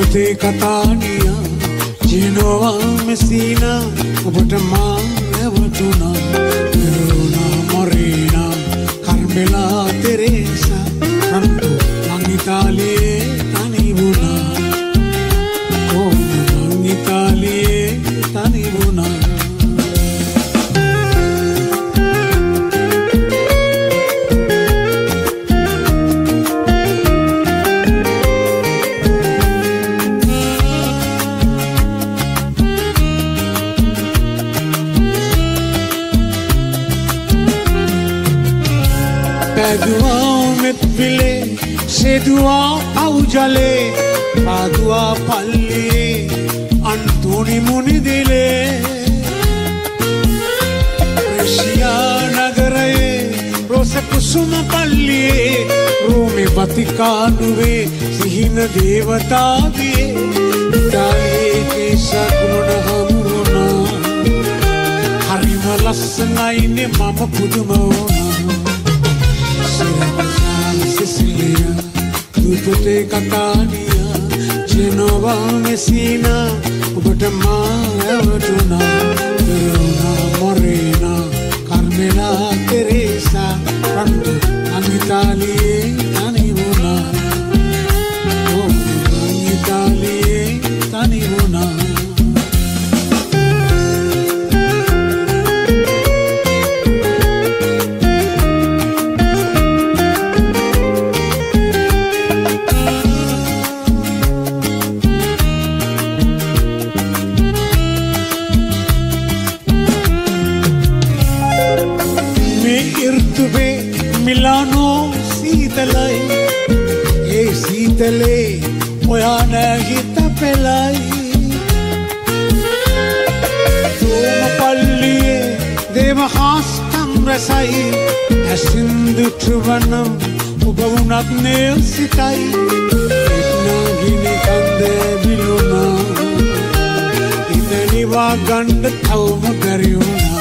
Dupate Catania, Genova, Messina, Opatama, Evertuna, Verona, Morena, Carmela, Teresa, Canto, Langitalie, Tanibuna, oh, Langitalie, Tanibuna. Padua metbile, sedua aujale, Padua palli, Antoni munidile, Brescia nagaraye, Rosa kusuma palli, Rome Vaticanuve, Sihina devatadi, Italie kesa guna hamuna, Harima lassanaine mama pudumona. Sicilia, Dupate Catania, Genova, Messina, Opatama, Evertuna, Verona, Morena, Carmela, Teresa, Canto, Langitalie, Tanibuna, oh, Langitalie, Tanibuna. Milano Sitalai, Sitale, Moyana Hitapelai, Toma Palli, Devahas Kamrasai, Asindu Truvanam, Ubavunat Nail Sitai, Itna Gini Kande Biluna, Itaniva Ganda Thauma Karyuna,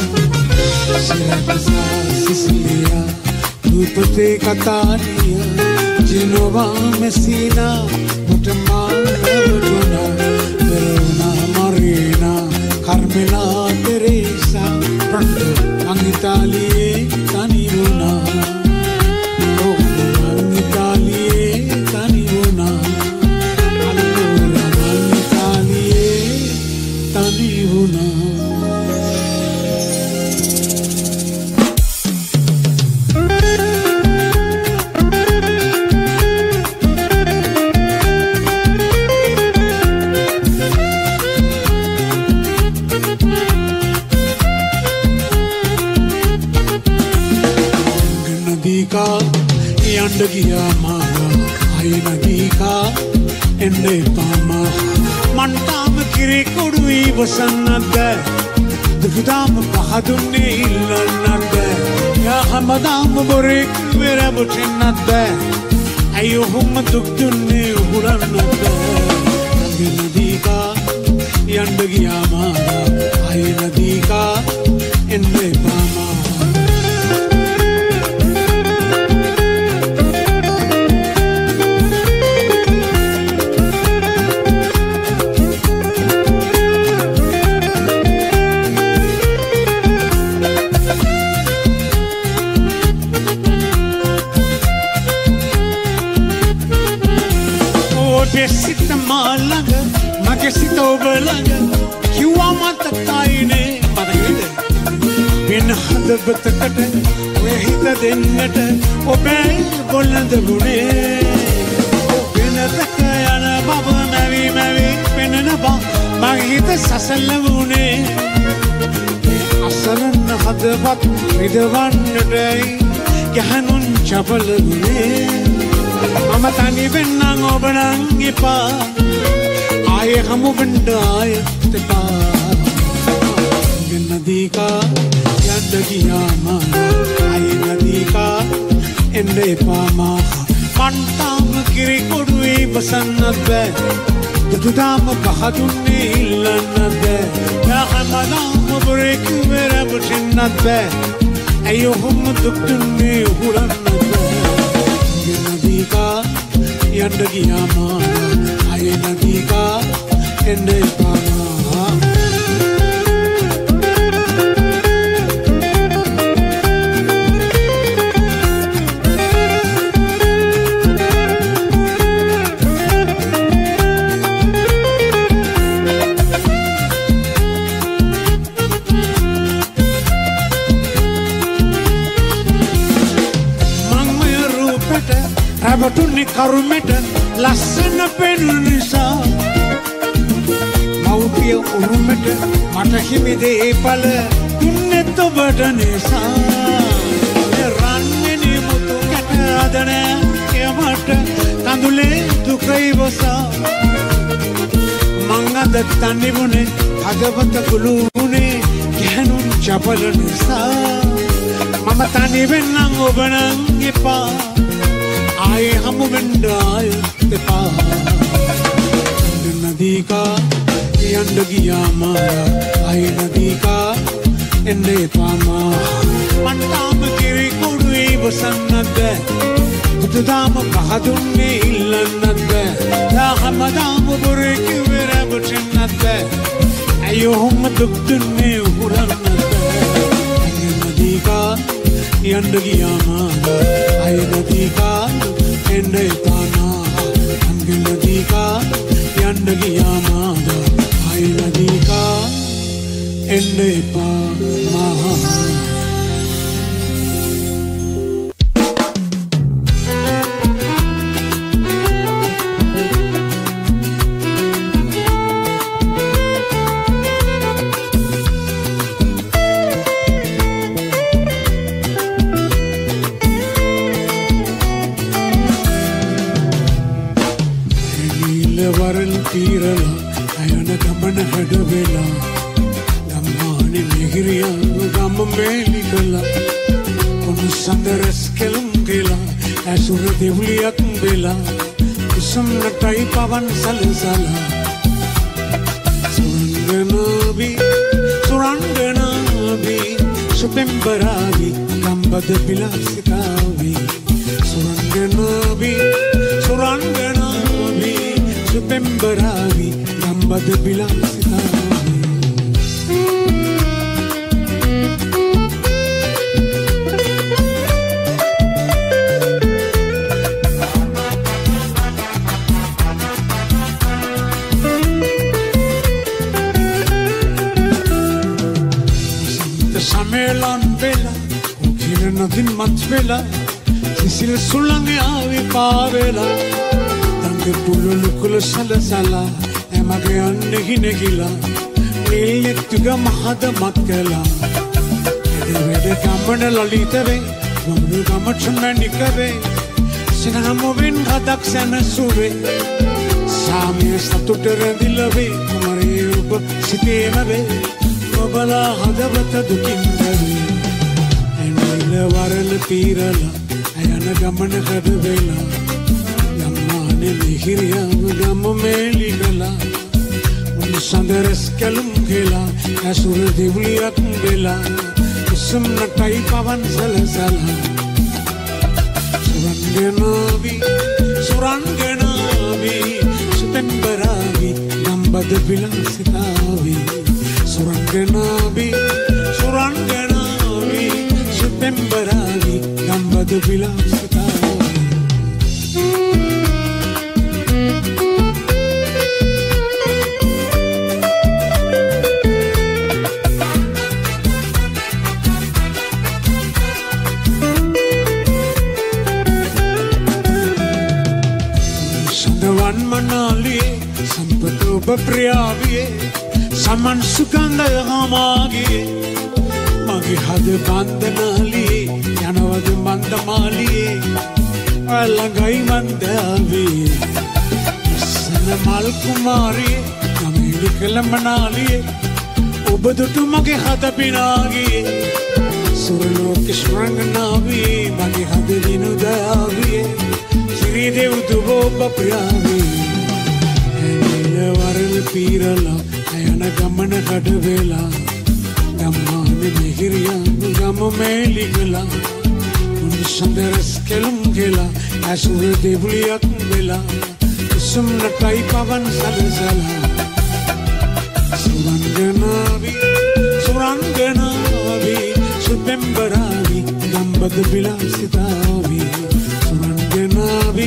Sicilia. Dupate Catania, Genova, Messina, Opatama, Evertuna, Verona, Morena, Carmela, Teresa, Canto, Langitalie, Tanibuna, oh, Langitalie, Tanibuna, allora Langitalie, Tanibuna. Yandagiya mara, ay nagika, ende pama. Mantam kiri kudui vasanade, dukdam bahadunne illanade. Ya hamadam borik vera buchinade, ayyuhum dukdunne uranade. Yandagiya, yandagiya mara, ay nagika, ende pama. Besita malaga, magesita obalaga, kiwama takaine padagide. Bin hada batakate, wehita dennate, obe bolanda bune. Bin takayana baba mavi binna ba, magita sasalla bune. Asalan hada bat vidwan day, kahanun chapal bune. Amatani benang obanang ipa, aye hamu benday tepa. Nadi ka, yandagiya mara, aye nadi ka, ende pama. Mantam kiri kodui basanade, dudam bahadunne illanade. Ya hamadam burik vera buchinade, ayyuhum dukdunne uranade. Yandagiya mara, ආයේ නදීකා එන්න එපා රැවටුනේ කරුමෙට ලස්සන පෙනුන නිසා මව්පිය උරුමෙට මට හිමි දේපල දුන්නෙත් ඔබට නිසා රන්වෙනි මුතු කැට අදන යමට කඳුලේ දුක ඉවසා මං අද තනිවුනේ හදවත කුළුුනේ ගැහණුන් චපල නිසා මම තනි වෙන්නම් ඔබ නම් එපා आए हम विंडाय तेपा नदी का अंडगिया मारा आए नदी का एन्ने पामा मंटाम किरी कुड़ी वसन्नद कुतदाम कहदुन्ने इल्लन्नद दा हमदाम बुरे किवेरे बचिन्नद अयो हम दुक्तुन्ने हुरन्नद नदी का अंडगिया मारा आए नदी का एन्ने पाना अंगे नदी का यंडगिया मादा आई नदी का एन्ने पाना වරල් තීරලා අයන ගමන හැඩවෙලා ගම්මානේ මිහිරියන් ගම මේලි කළා කොණු සඳරස් කෙලම් ගිලා ඇසුර දෙවුලියක් වෙලා කුසම් නටයි පවන් සලසලා සුරංගනාවි සුපෙම්බරාවි ගම්බද පිලාසිකාවි සුරංගනාවි Pemberavi, gamba de bilansitavi Santa Samelan vela, ukile nadin matvela Sisil sulange avi pavela පුලුළු කුල සලසලා එමගේ අන්න හිනගිලා නිල්නෙත්තුග මහද මත් කලා එදවෙද ගම්මන ලලිතවේ ගොමුණු ගමටම නිකවේ සිනහමුවෙන් හදක් සැනසුවේ සාමිය සතුට රැඳිලවේ කුමරේ ඔබ සිතේමවේ ඔබලා හදවත දුකින්දවේ එනිල වරල පීරලා අයන ගමන කඩවෙලා මිහිරියන් ගම මේලි කළා උන් සඳරස් කැලුම් ගෙලා ඇසුර දෙවුලියක් වෙලා කුසුම් නටයි පවන් සලසලා සුරංගනාවි සුපෙම්බරාවි ගම්බද පිලාසිතාවි සුරංගනාවි සුපෙම්බරාවි ගම්බද පිලාසිතාවි प्रियाविये समन सुगंध हमागिये मगे हद बंदनालिये यनवद मंदमालिये अलंगाई मंदाविये सन मल कुमारिये नमेली कलमनालिये उबदुटु मगे हद बिनागिये सुरलोकेश्वरंगनाविये मगे हद विनुदाविये श्रीदेव दुबो बप्रियाविये වරල පීරලා අයන ගමන කඩවෙලා ගම්මානේ මිහිරියන් ගම මේලි කළා උන් සඳරස් කෙලම් ගෙලා ඇසුර දෙවුලියක් වෙලා සුම්නටයි පවන් සලසලා සුරංගනාවි සුපෙම්බරාවි ගම්බද විලාසිතාවි සුරංගනාවි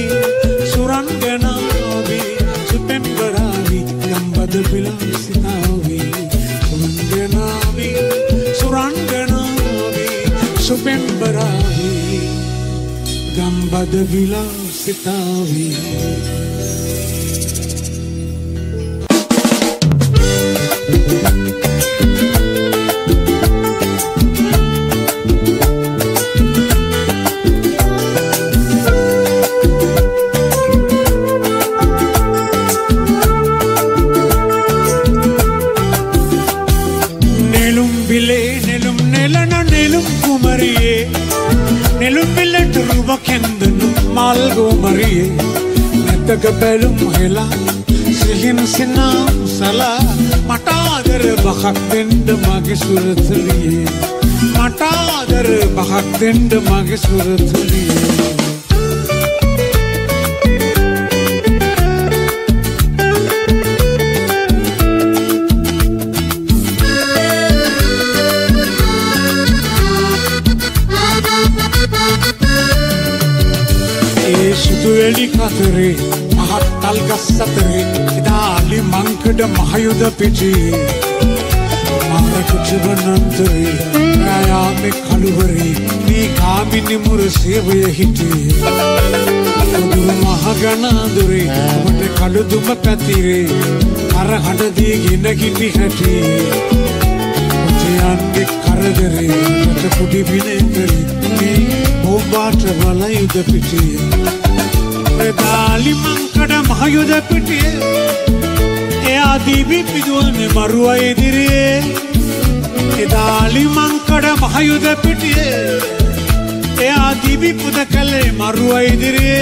සුපෙම්බරාවි ගම්බද විලාසිතාවි සුරංගනාවි සුපෙම්බරාවි ගම්බද විලාසිතාවි Malgo Marie, Netaga Belum Hela, Sihin Sinam Sala, Matadar Bahak Dend Magisurathri, Matadar Bahak Dend Magisurathri. Sueli Katare, Mahatal Gassatare, Idali Mankada Mahayuda Piti, Marakuchivanantare, Rayame Kaluvari, Ni Kamini Muraseva Hiti, Mahaganadure, Mate Kaluduma Patire, Arahadadi Ginagiti Hati, Uchiange Karadare, Pudi Vinegari, Ni Bobata Valayuda Piti. Dali Mankada Mahayuda Piti, Eadibi Pidune Marua Edire, Dali Mankada Mahayuda Piti, Eadibi Pudakale Marua Edire.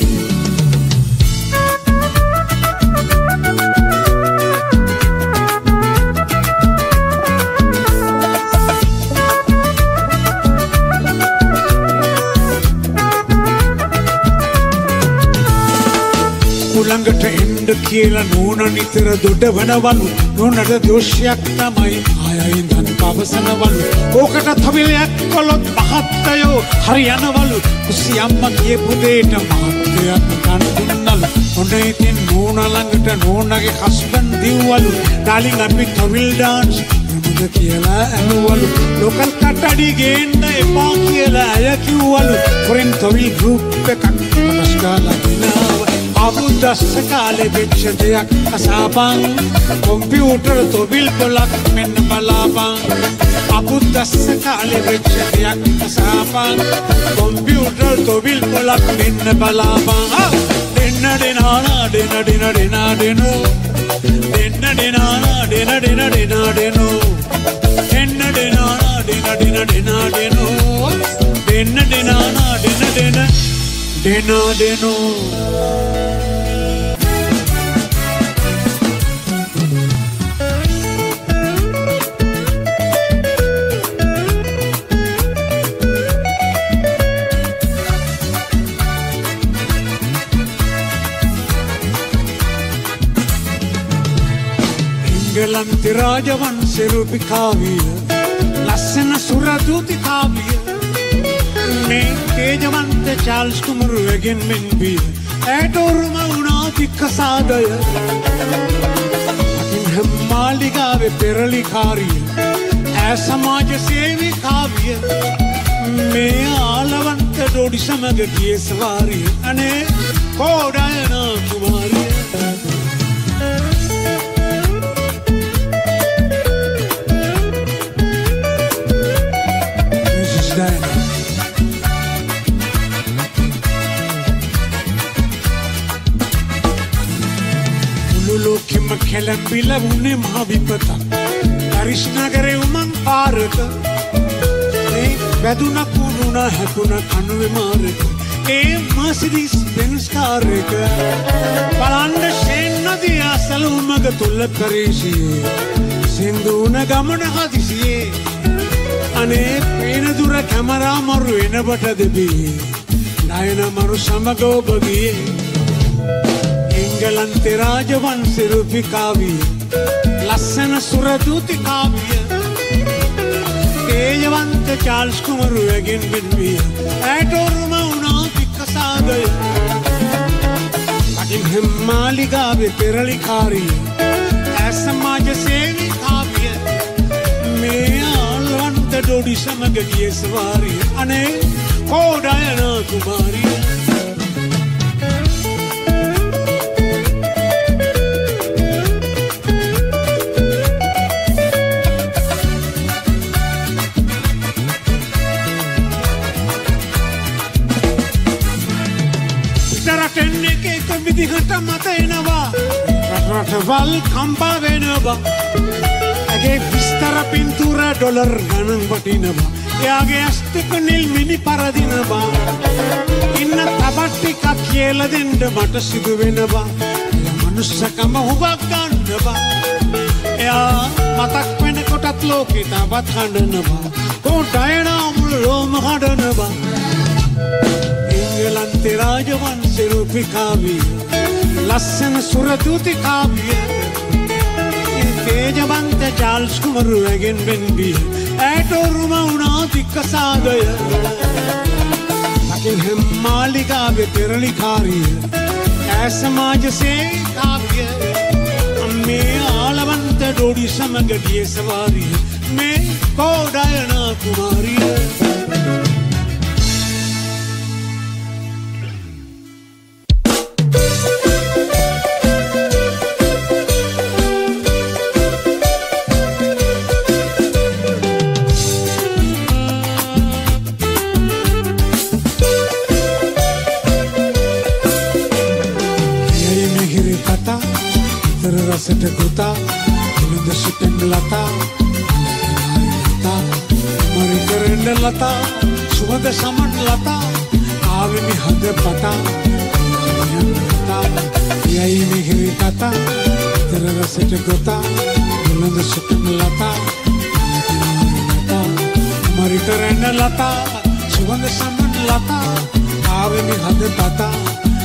Ulangata end කියලා නෝන නිතර දොඩවනවලු නෝනට දෝෂයක් තමයි ආයෙන්දන් පවසනවලු ඕකට තවිලයක් කොලොත් මහත්තයෝ හරියනවලු කුසියම්ම කියපු දෙයට මහත්තයක් කන් දුන්නලු ඔන්න ඉතින් නෝන ළඟට නෝනගේ හස්බන්ඩ් දිව්වලු ඩාලින් අපි තවිල් ඩාන්ස් කරමුද කියලා ඇහුවලු ලෝකල් කට්ටඩි ගේන්න එපා කියලා අය කිව්වලු ෆොරින් තවිල් ගෲප් එකක් පටස් ගාලා දිනාව Abu Dasakale Vichadyak Asabang Computer to Bilbolak Men Balabang Abu Dasakale Vichadyak Asabang Computer to Bilbolak Men Balabang Dinna dinana dinna dinna dinna dino Dinna dinana dinna dinna dinna dino Dinna dinana dinna dinna dinna dino Dinna dinana dinna dinna dinna dino Galanti Rajavanse Rupi Kaviya Lassana Suraduti Kaviya Me Tejavante Charles Kumuru again Minbi Edoruma Unati Kasadaya Akin Hemmaligave Perali Kariya Asamaja Sevi Kaviya Me Alavante Dodisamaga Kiesvari Ane Kodayana Kumariya Kelambila une mahavipata Karishnagare umang paraka Beduna kununa hakuna kanuve maraka Mercedes Benz karaka Balanda shenna diya salumaga tulla karesiye Sinduna gamana hadisiye Ane pena dura camera maru ena bata debi Nayana maru samago bagiye එංගලන්තේ රාජවංශ රූපී කාව්‍ය ලස්සන සුරදූති කාව්‍ය තේජවන්ත Charles කුමරුවගෙන් බින්විය ඇයට උරුම වුණා පික්කසාදය කටින් මාලිගාවේ පෙරලිකාරිය ඇස් සමාජ සේවී කාව්‍ය මේ ආල්වන්ත ඩොඩි සමග ගිය සවාරිය අනේ කෝඩයනා කුමාරිය විදිහට මත එනවා රටවල් කම්පා වෙනවා ඇගේ විස්තර පින්තූර ඩොලර් ගණන් වටිනවා එයාගේ ඇස් දෙක නිල් මිනි පරදිනවා ඉන්න තබත් ටිකක් කියලා දෙන්න මට සිදු වෙනවා එයා මනුස්සකම හුඟක් ගන්නවා එයා මතක් වෙනකොටත් ලෝකේ තවත් හඬනවා කොටයනා මුළු රෝම හඬනවා එංගලන්තේ රාජවංශ රූපී කාව්‍ය ලස්සන සුරදූති කාව්‍ය තේජවන්ත චාල්ස් කුමරුවගෙන් බින්විය ඇයට උරුම වුණා පික්කසාදය බකින්හම් මාලිගාවේ පෙරලිකාරිය ඇය සමාජ සේවී කාව්‍ය මේ ආලවන්ත ඩොඩි සමග ගිය සවාරිය මේ කෝඩයනා කුමාරිය රසට ගොතා ඉලඳ සිටෙන් ලතා මරි කරෙන්න ලතා සුවඳ සමන් ලතා ආවෙමි හද පතා යයි මිහිරි කතා තර රසට ගොතා ඉලඳ සිටෙන් ලතා මරි කරෙන්න ලතා සුවඳ සමන් ලතා ආවෙමි හද පතා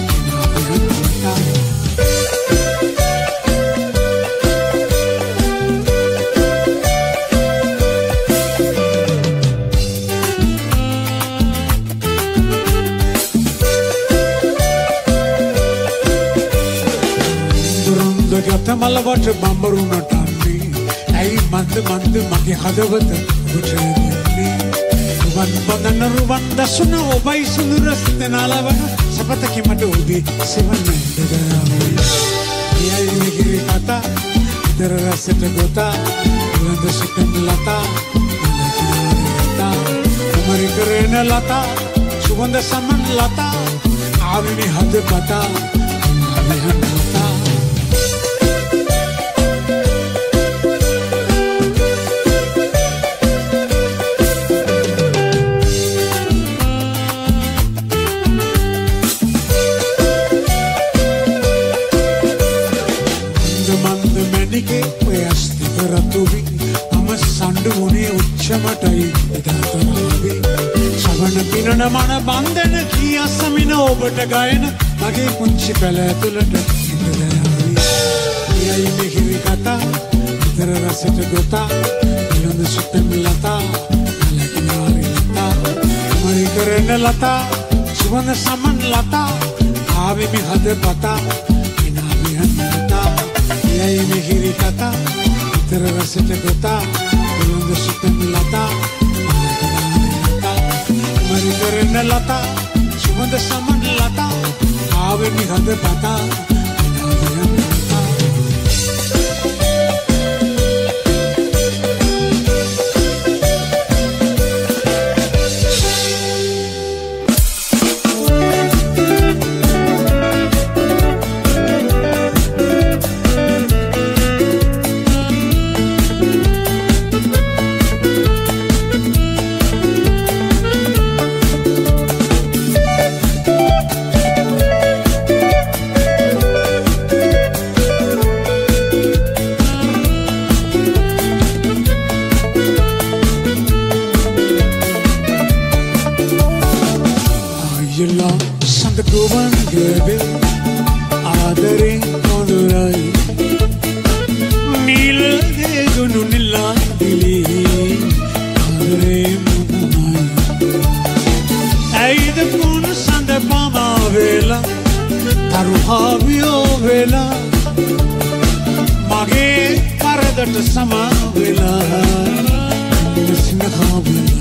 මලවට බඹරුණට අන්නේ ඇයි මන්ද මගේ හදවත උටරෙන්නේ රුවන් බඳන රුවන් දසුන ඔබයි සුඳුර සිතනලවන සපතකි මට උදී සෙවන්නේ දයාවේ යයි මිහිරි කතා ඉතර රසට ගොතා ඉලඳ සිටෙන් ලතා මරි කරෙන ලතා සුවඳ සමන් ලතා ආවිනි හද පතා ලතා සවන මන බන්ධන කී අසමින ඔබට ගයන මගේ පුංචි පැල ඇතුළට යයි මිහිරි කතා ඉතර රසට ගොතා ඉලඳ සිටෙන් ලතා ලකිනාරි ලතා මරි කරෙන ලතා සුවඳ සමන් ලතා ආවෙමි හද පතා ඉනාමියන් ලතා යයි මිහිරි කතා ඉතර රසට ගොතා ඉලඳ සිටෙන් ලතා මරි කරෙන ලතා සුවඳ සමන් ලතා ආවෙමි හද පතා ඉනාමියන් ලතා Santa Cuban, baby, adore කඳුරයි නිල දෙදුණු නිලා දිලි ආදරේ මුදුනයි ඇයිද පුන සඳ පමා වෙලා තරුහාවියෝ වෙලා මගේ කරදට සමා වෙලා සිනහා වෙලා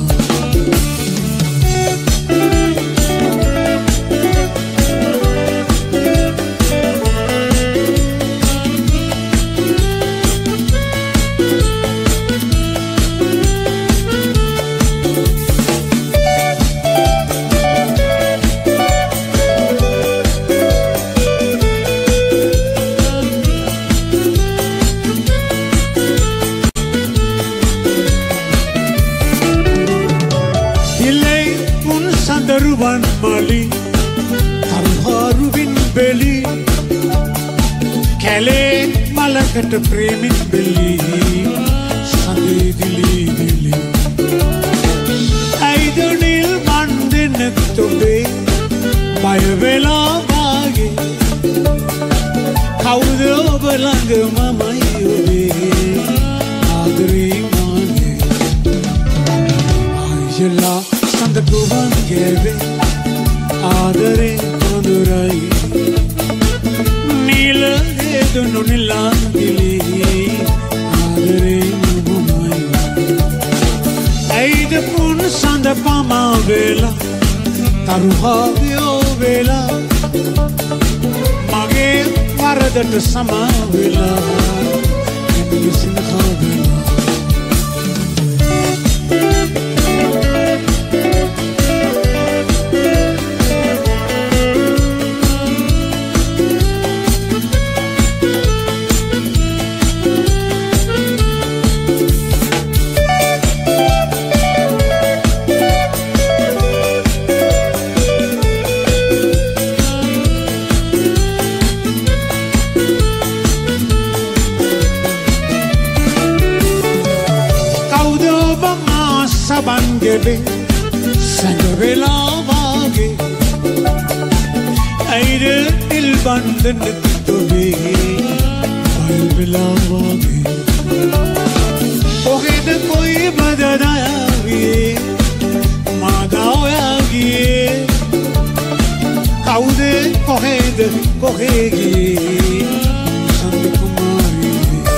Daruban mali Tarharubin beli Kale malakat premin beli Sande dili dili Aidonil mandin tobe Maya vela bage Kaudo balang mamayobe Adri mane Ayala Sanda kuban geve Adare kandurai Nila edunu nila dili Adare mubumai Aida pun sanda pama vela Taruhavyo vela Mage varadat sama vela Endu sinha vela Bangebe Sangavela vage Aire il bandan tobe Balvela vage Kohe de koi badaya vie Madaya gie Kaude kohe gie Sand kumari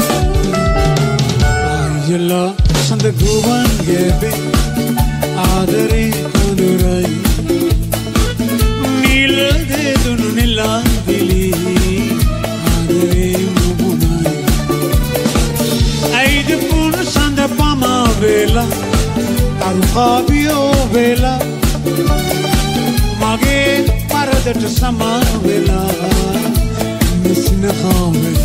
Ayala Sand guban gebe Adare kandurai Nila dedunu nila dili Adare mubunai Aide pun sanda pama vela Taruhavyo vela Mage paradat sama vela Nisinaha vela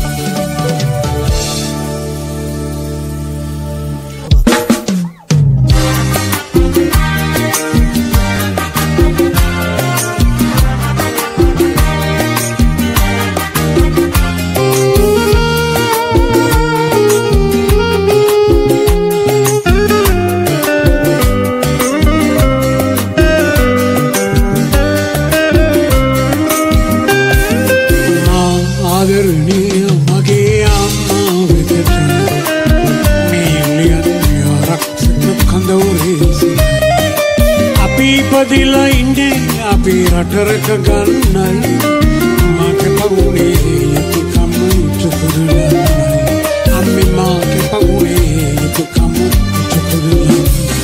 Padila inde api rataraka gannai Maake pagune yatu kamu chukudulanai Amme maake pagune yatu kamu chukudulanai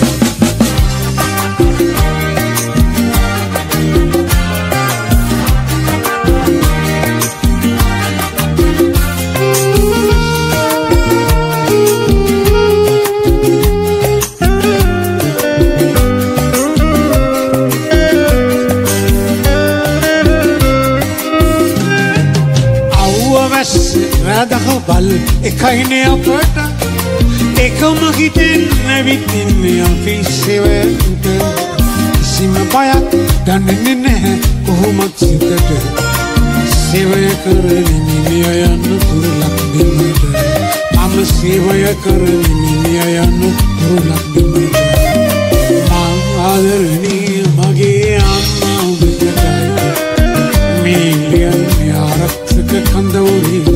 Bal ekaine apata ekam hiten navitinne api seventa sima payak danne naha kohomat sitate sevaya karani niya yanna turulak dimata am sevaya karani niya yanna turulak dimata adarani mage amma bitai million yarak kandauri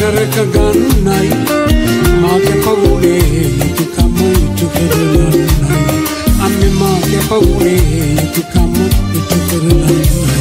රටරක ගන්නයි මාගේ පවුලේ යුතුකම ඉටු කරලන්නයි අම්මේ මාගේ පවුලේ යුතුකම ඉටු කරලන්නයි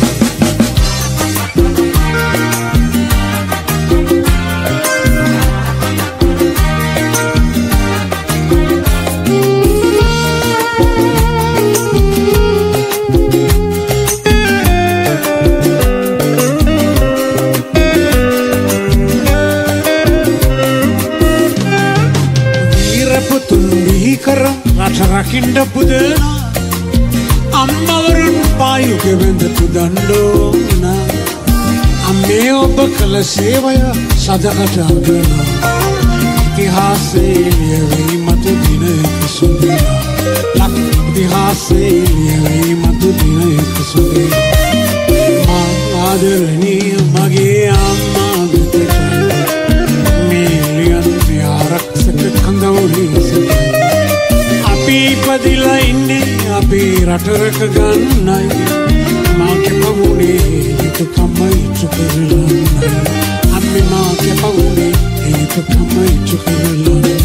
රටරකින්ට පුදනා අම්මවරුන් පායුගෙ වෙඳතු දණ්ඩෝන අම්මේ ඔබ කළ සේවය සදකට අගනා ඉතිහාසයේ ලියවෙයි මතු දිනයක සුදිනා ලක් ඉතිහාසයේ ලියවෙයි මතු දිනයක සුදිනා මා ආදරණීය මගේ අම්මා වෙතට මේ ලියන්නේ ආරක්ෂක කඳවුරේ සිට අපි ඉපදිලා ඉන්නේ අපේ රටරක ගන්නයි මාගේ පවුලේ යුතුකම ඉටු කරලන්නයි අම්මේ මාගේ පවුලේ යුතුකම ඉටු කරලන්නයි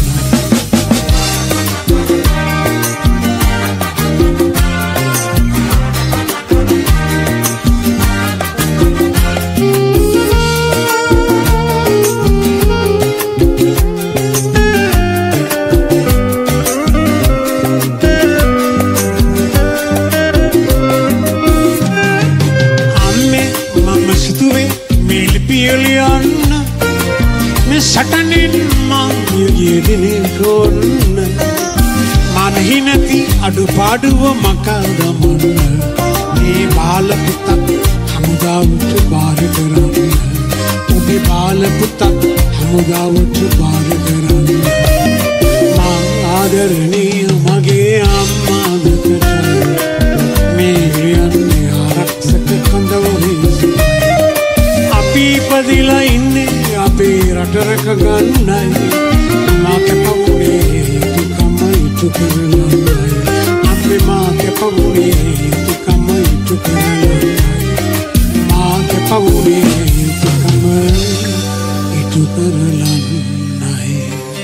සටනෙන් මංගියගෙනෙන් කොන්න මනෙහි නැති අඩුපාඩුව මකා දමන්න මේ බාල පුතක් හමුදාවට බාර කරන්න ඔබේ බාල පුතක් හමුදාවට බාර කරන්න මං ආදරණීය මගේ අම්මා වෙතට මේ ලියන්නේ ආරක්ෂක කඳවුරේ අපි ඉපදිලා ඉන්නේ අපේ රටරක ගන්නයි මාගේ පවුලේ යුතුකම ඉටු කරලන්නයි අපේ මාගේ පවුලේ යුතුකම ඉටු කරලන්නයි මාගේ පවුලේ යුතුකම ඉටු කරලන්නයි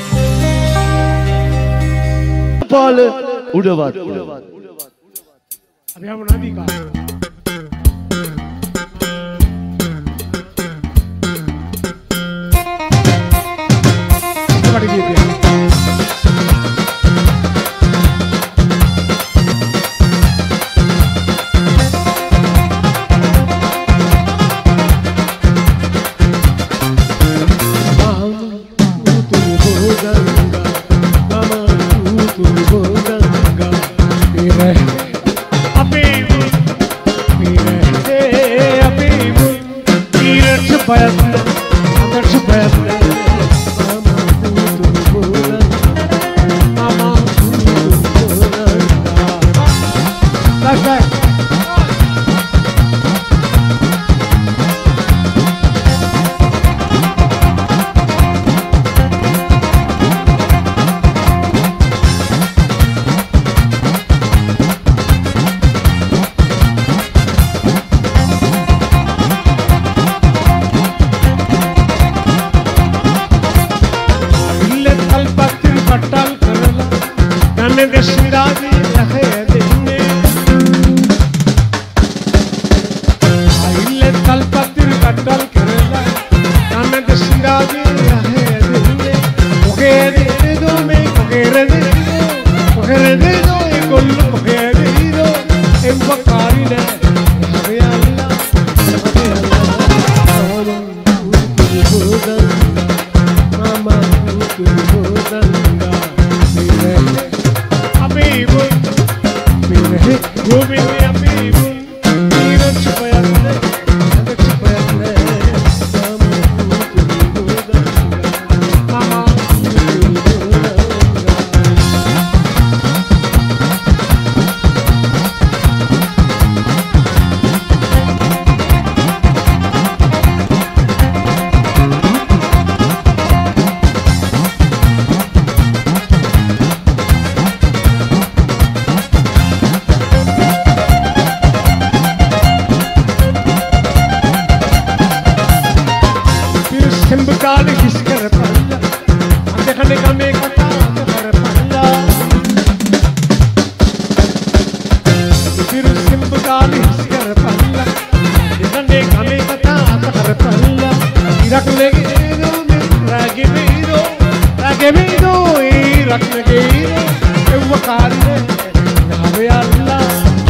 පාල උඩවත් අපි ආව නදීකා ගමේ කතාවක කරපල්ලා ඉතිරි සිම්බු ගාලි කරපල්ලා ඉතනේ ගමේ කතාවක කරපල්ලා ඉරක් ලෙගේරෝ රාගෙමීරෝ රාගෙමීරෝ ඉරක් ලෙගේරෝ එව්ව කාරිනේ නහවේ අල්ලා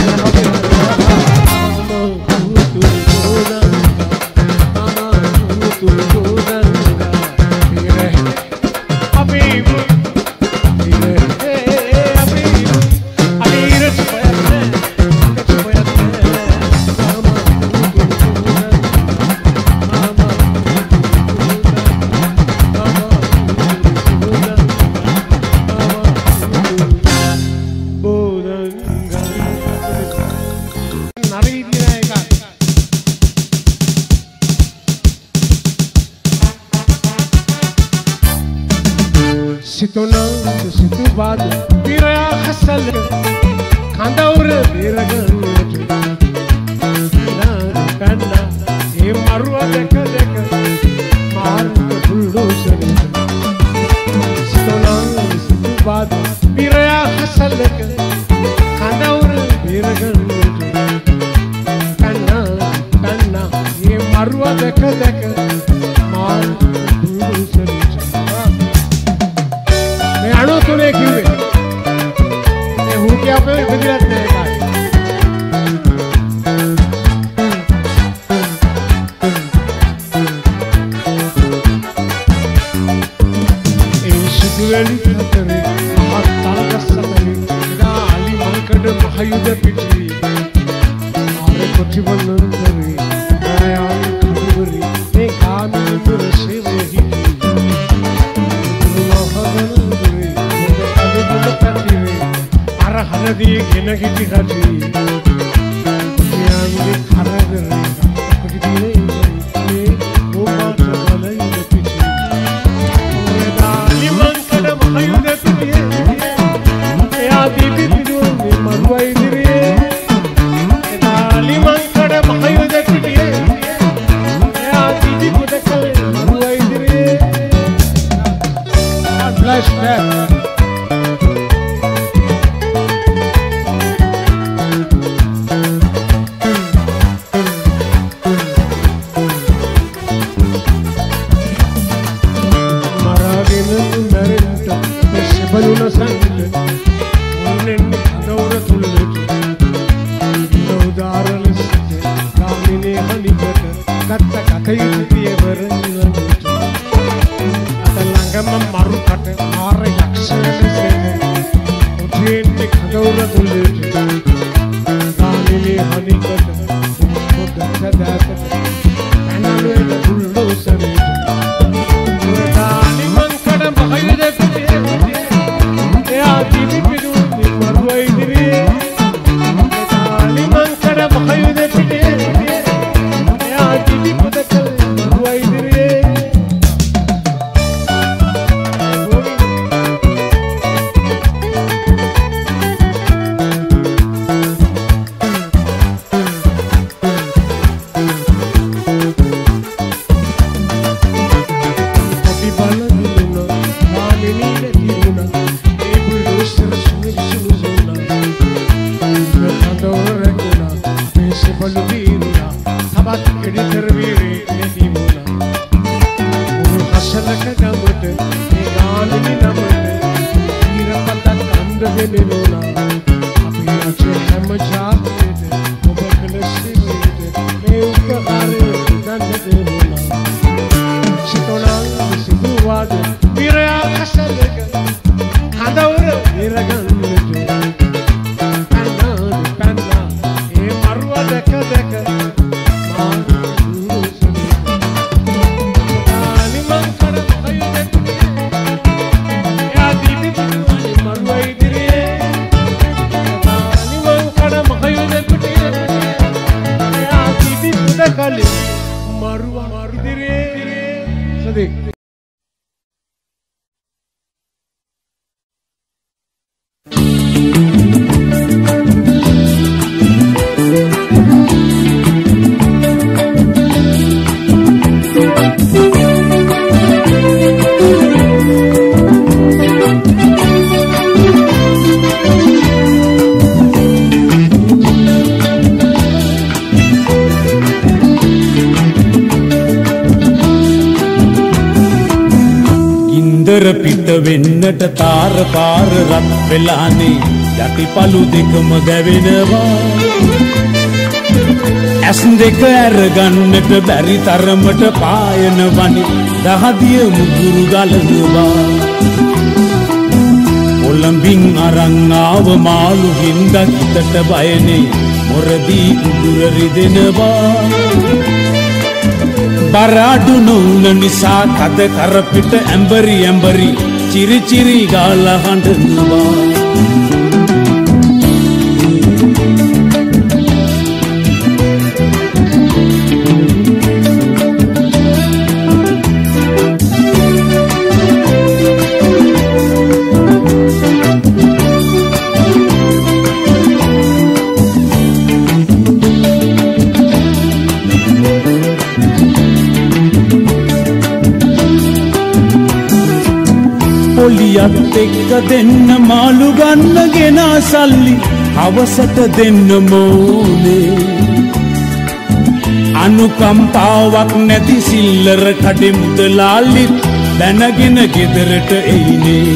situ bad pira khasal khandaur biragan na kanna e marwa deka deka mar tullu sare situ bad pira khasal khandaur biragan kanna kanna e marwa deka deka mar tullu sare अणु तूने क्यों मैं हूँ क्या पे गुजरात में शुक्लनी खतरे हाथ ताल का समय इधर आली मालकड़ महायुद्ध पिछली आरे कुछ बंधन करे आया खड़ूरी एक गाने में रसे वही हरदी गिन गिटी खाती यानी खाना कर रही कुछ दिने ये वो बात वाला ही पीछे ये दाली मंकड़ महायुद्ध पिए या दीदी पिरो मरुआई दिरे ये दाली मंकड़ महायुद्ध पिए या दीदी पुदकल मरुआई दिरे flashback baluna sangle unne dawra tullu dawdar liste kamine hanikat katta katayitiye varannu atalangam maru kat mar yakshane se utenne dawra tullu kamine hanikat bodda daat kanalu tullu sare dani mankada bahayde दीदी पिरू मरुआई दिरे दाली मंकड़ महायुद्ध पिटे या दीदी पुदकल मरुआई दिरे कभी बाला दिलना दाली नीले दिलना Bolivia, sabat editor viri edimona. Uru hasalaka gamute, egalini namute, ira patat kanda venona. Api ache hamajate, obakle simite, meuka kare danda devona. Sitona situad, vira hasalaka, khandaura viraganute. Deka deka dali mankar mahayude ya didi piru maruai dire dali mankar mahayude ya didi pudakali maruai dire sadik වෙන්නට තාර පාර රත් වෙලානේ යටිපළු දෙකම දැවෙනවා ඇස් දෙක ඇරගන්නට බැරි තරමට පායන වනි දහදිය මුගුරු ගලනවා ඔලම්බින් අරන් ආව මාළු හින්දා හිතට බයනේ මොරදී උදුර රිදෙනවා බරාඩු නොවුන නිසා කද කරපිට ඇඹරි ඇඹරි චිරි චිරි ගාලා හඬනවා පොලියත් එක්ක දෙන්න මාළු ගන්න ගෙනා සල්ලි හවසට දෙන්න මෝනේ අනුකම්පාවක් නැති සිල්ලර කඩේ මුදලාලිත් දැනගෙන ගෙදරට එයිනේ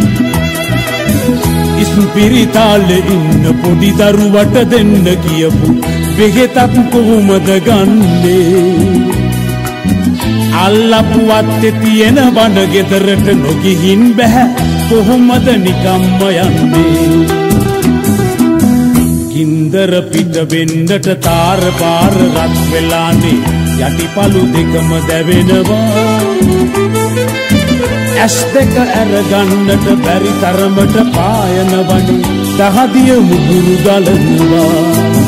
ඉස්පිරිතාලේ ඉන්න පොඩි දරුවට දෙන්න කියපු බෙහෙතත් කොහොමද ගන්නේ අල්ලපුවත් තියෙන බඩ ගෙදරට නොගිහින් බෑ කොහොමද නිකම්ම යන්නේ ගින්දර පිට වෙන්නට තාර පාර රත් වෙලානේ යටිපළු දෙකම දැවෙනවා ඇස් දෙක ඇරගන්නට බැරි තරමට පායන වනි දහදිය මුගුරු ගලනවා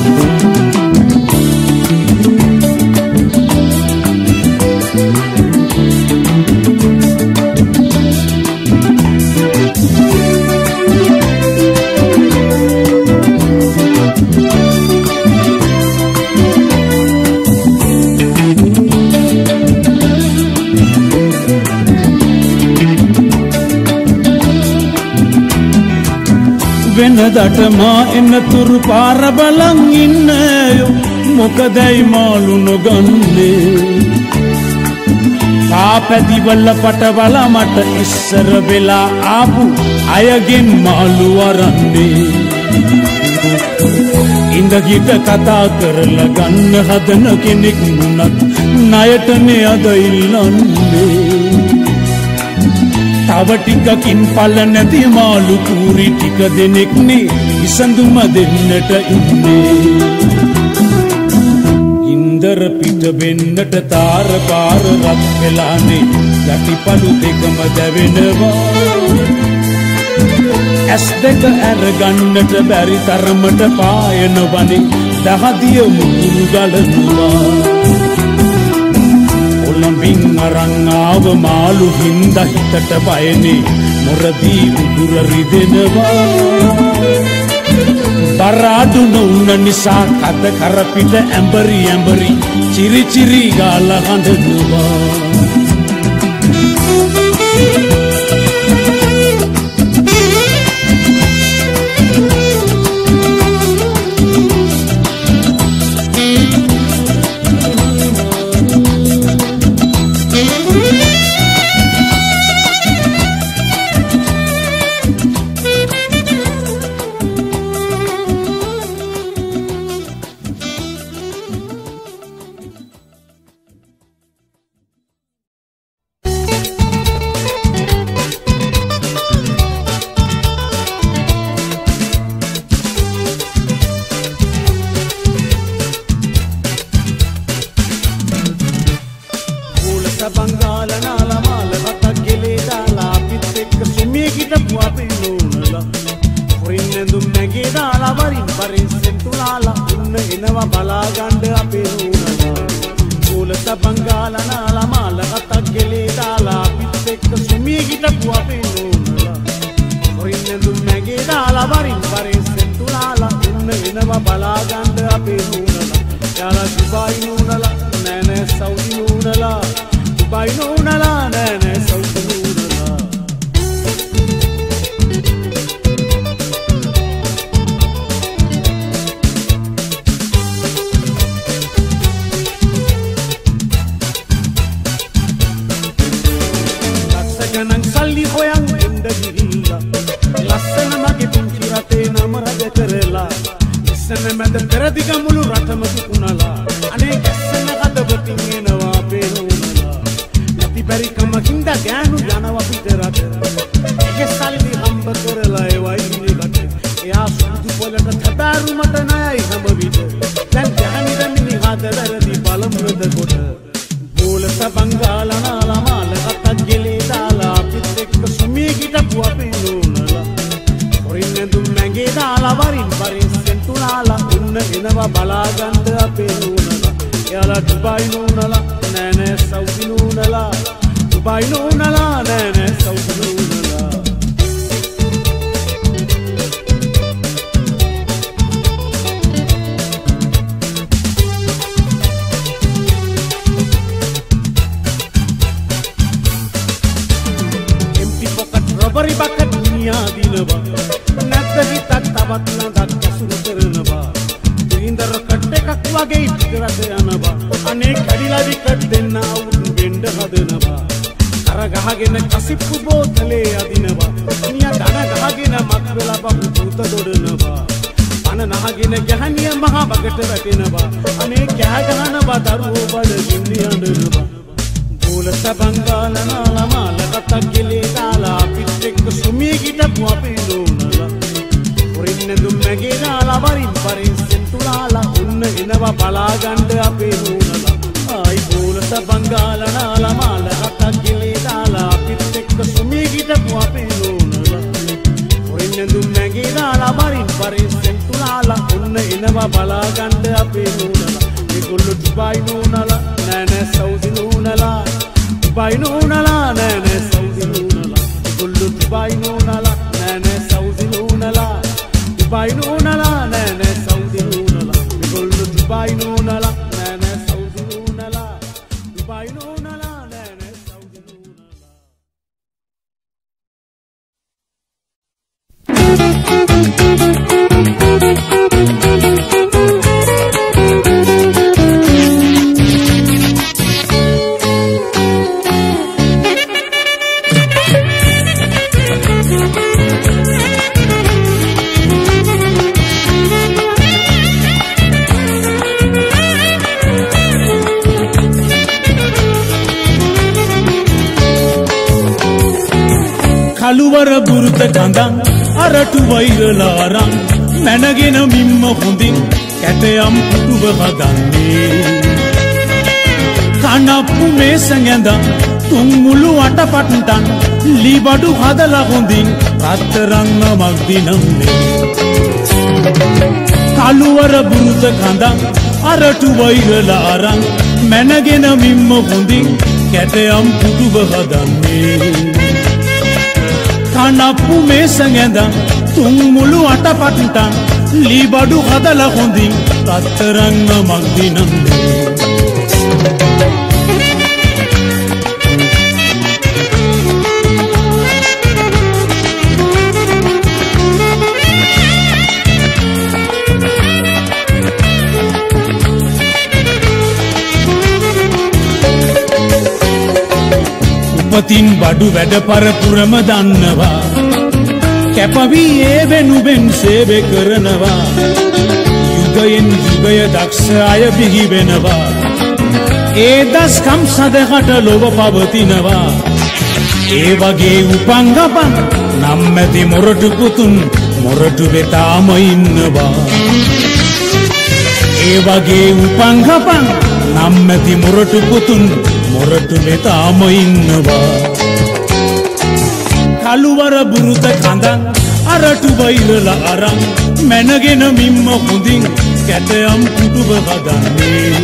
වෙනදට මා එනතුරු පාර බලන් ඉන්නයෝ මොකදයි මාළු නොගන්නේ පාපැදිවල පටවල මට ඉස්සර වෙලා ආපු අයගෙන් මාළු වරන්නේ ඉඳගිට කතා කරලා ගන්න හදන කෙනෙක් වුණත් ණයටනේ අද ඉල්ලන්නේ තව ටිකකින් පල නැති මාළු කූරි ටික දෙනෙක්නේ විසඳුම දෙන්නට ඉන්නේ ඉන්දර පිට වෙන්නට තාර පාර රත් වෙලානේ යටිපළු දෙකම දැවෙනවා ඇස් දෙක ඇරගන්නට බැරි තරමට පායන වනේ දහදිය මුගුරු ගලනවා ඔලම්බින් අරන් ආව මාළු හින්දා හිතට බයනේ මොරදී උදුර රිදෙනවා බරාඩු නොවුන නිසා කද කරපිට ඇඹරි ඇඹරි චිරි චිරි ගාලා හඬනවා එනවා බලාගන්න අපේ නූනලා. එයාලා ඩුබායි නූනලා නෑ නෑ සෞදි නූනලා. ඩුබායි නූනලා නෑ නෑ සෞදි නූනලා. Robbery bucket dunia dinaba නැත්ද හිතක් තවත් නඳක් අසුරු කරනවා දින්දර කට්ටයක් වගේ ඉතිරද යනවා අනේ කඩිලා විකට් දෙන්න අවුරුදු වෙන්න හදනවා කර ගහගෙන කසිප්පු බෝතලේ අදිනවා නිය දන ගහගෙන මත් වෙලා බබු පුත දොඩනවා පන නහගෙන ගැහණිය මහ බගට වැටෙනවා අනේ කෑ ගහනවා දරුවෝ බඩගින්න යනවා Pulsa bangala nala mala katakile dala pitek sumi gitapu apinunala Purinne dummege dala varin parin sentulala unna enawa balaganda apinunala Ai pulsa bangala nala mala katakile dala pitek sumi gitapu apinunala Purinne dummege dala varin parin sentulala unna enawa balaganda apinunala Nikullu Dubai nunala nana Saudi nunala Dubai nunala nana Saudi nunala Nikullu Dubai nunala nana Saudi nunala Dubai nunala nana Saudi nunala Nikullu Dubai nunala nana Saudi nunala Dubai nunala nana Saudi nunala කළුවර බුරුත කඳන් අරටු වෛරලාරන් මැනගෙන මිම්ම හොඳින් කැටයම් පුටුව හදන්නේ කනප්පු මේස ගැඳන් තුන් මුළු අටපට්ටන් ලීබඩු හදලා හොඳින් රත්තරන්ම මක් දිනන්නේ කළුවර බුරුත කඳන් අරටු වෛරලාරන් මැනගෙන මිම්ම හොඳින් කැටයම් පුටුව හදන්නේ කනප්පු මේස ගැඳන් තුන් මුළු අටපට්ටන් ලීබඩු හදලා හොඳින් රත්තරන්ම මක් දිනන්නේ උපතින් බඩු වැඩ පරපුරම දන්නවා කැපවී ඒ වෙනුවෙන් සේවය කරනවා යුගයෙන් යුගය දක්ෂ අය බිහි වෙනවා ඒ දස්කම් සදහට ලොව පවතිනවා ඒ වගේ උපංගපන් නම් ඇති මොරටු පුතුන් මොරටු වෙතාම ඉන්නවා ඒ වගේ උපංගපන් නම් ඇති මොරටු පුතුන් මොරටු වෙතාම ඉන්නවා කළුවර බුරුත කඳන් අරටු වෛරලා අරන් මැනගෙන මිම්ම හොඳින් කැටයම් පුටුව හදන්නේ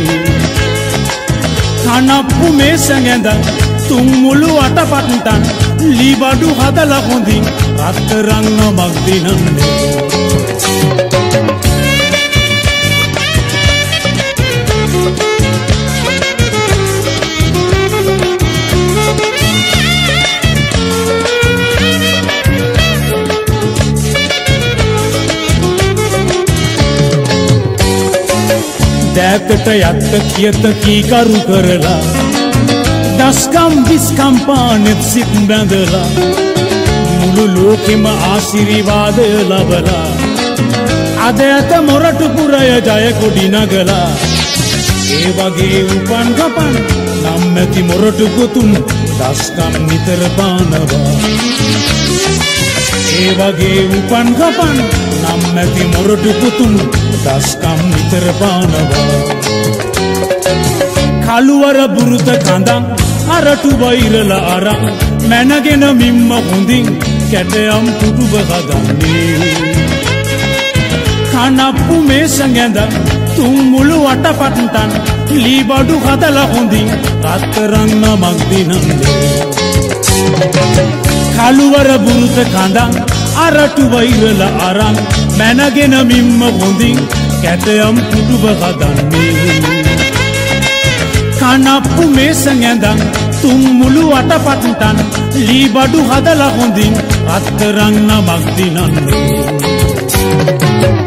කනප්පු මේස ගැඳන් තුන් මුළු අටපට්ටන් ලීබඩු හදලා හොඳින් රත්තරන්ම මක් දිනන්නේ දෑතට යත්ත කියත කීකරු කරලා දස්කම් විස්කම් පානෙත් සිත් බැඳලා මුළු ලෝකෙම ආශිර්වාදය ලබලා අද ඇත මොරටු පුරය ජය කොඩි නගලා ඒ වගේ උපන් ගපන් නම් ඇති මොරටු පුතුන් දස්කම් නිතර පානවා ඒ වගේ උපන් ගපන් නම් ඇති මොරටු පුතුන් දස්කම් නිතර පානවා කළුවර බුරුත කඳන් අරටු වෛරලා අරන් මැනගෙන මිම්ම හොඳින් කැටයම් පුටුව හදන්නේ කනප්පු මේසඟැඳ තුන් මුළු වටපට්ටන් ලී බඩු හදලා හොඳින් රත්තරන් නමක් දිනන්නේ කළුවර බුරුත කඳන් අරටු වෛරල අරන් මැනගෙන මිම්ම හොඳින් කැටයම් පුටුව හදන්නේ කනප්පු මේසඟැඳන් තුන් මුළු වටපට්ටන් ලී බඩු හදලා හොඳින් රත්තරන් නමක් දිනන්නේ